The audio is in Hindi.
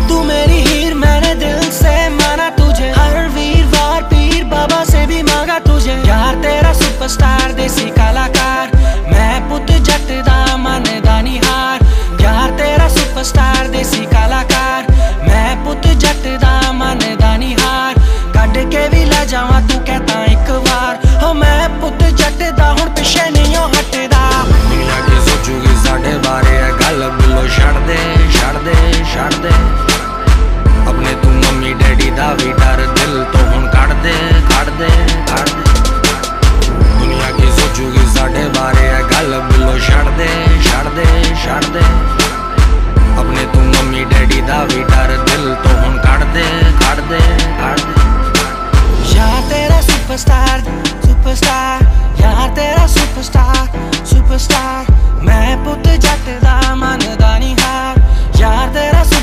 तू मेरी हीर, मैंने दिल से माना तुझे, हर वीरवार पीर बाबा से भी मांगा तुझे, यार तेरा सुपरस्टार देसी